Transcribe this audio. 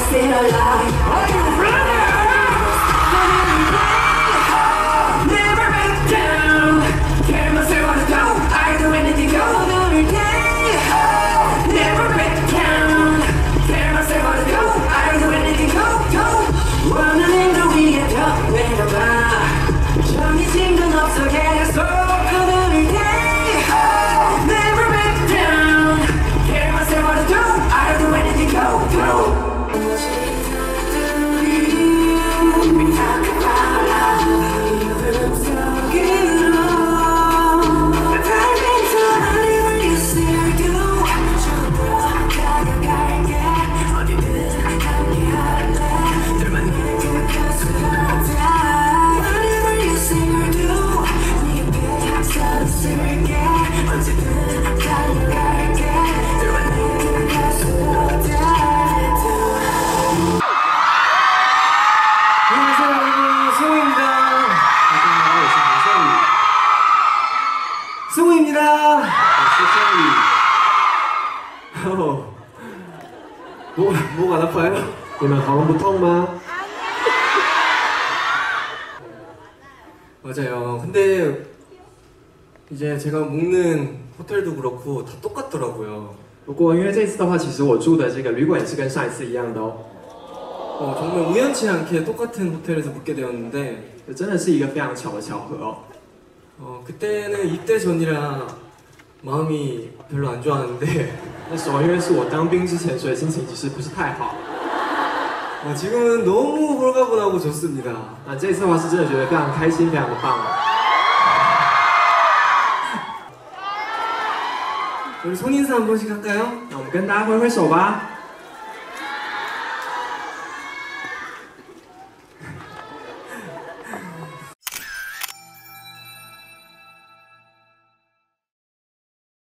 still alive. Are you ready? Never back down. Tell myself what to do. I'll do anything go every day. Never back down. Tell myself what to do. I'll do anything go. 원하는 걸 위해 더 내려봐. 정해진 건 없어 계속 every day. Never back down. Tell myself what to do. I'll do anything go. We talk about love. 이름 속으로 달리면서 whatever you say or do. 쪽으로 다가갈게. 어디든 함께할래. 둘만 기억할 수 없다. Whatever you say or do. 네 옆에 서 있을게. 언제든 달려갈게. 둘만 기억할 수 없다. 안녕하세요 여러분, 승우입니다. 승우입니다. 목 안 아파요? 你们喉咙不痛吗? 맞아요. 근데 이제 제가 묵는 호텔도 그렇고 다 똑같더라고요. 不过因为这次的话，其实我住的这个旅馆也是跟上一次一样的哦。 정말 우연치 않게 똑같은 호텔에서 묵게 되었는데 真的是一个非常巧的巧合哦。 그때는 입대 전이라 마음이 별로 안 좋았는데 那时候因为是我当兵之前，所以心情其实不是太好。 지금은 너무 홀가분하고 좋습니다. 这次的话是真的觉得非常开心，非常的棒。 우리 손인사 한 번씩 할까요? 那我们跟大家挥挥手吧。